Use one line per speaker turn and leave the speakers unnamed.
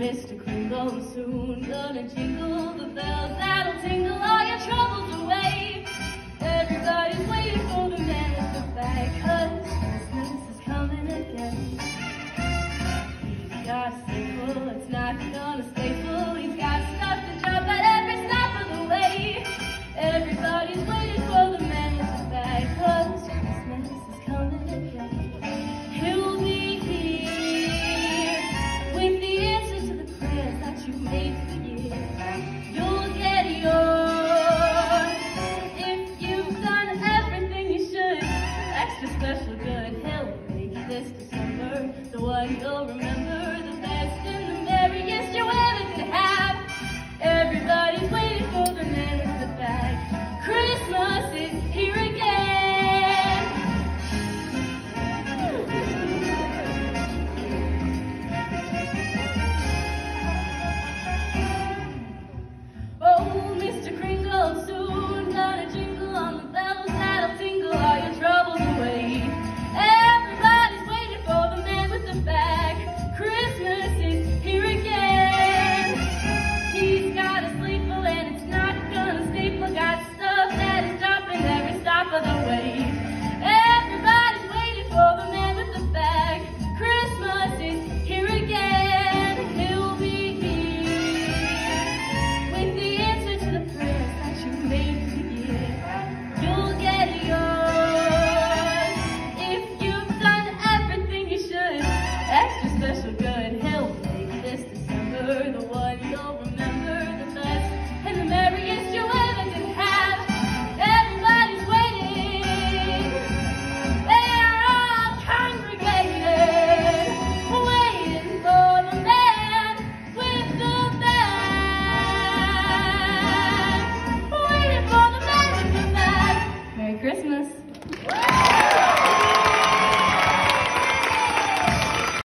Mr. Kringle soon gonna jingle the bells that'll tingle all your troubles away. Everybody's waiting for the man with the bag, 'cause Christmas is coming again. He's got a stable, it's not gonna stay full.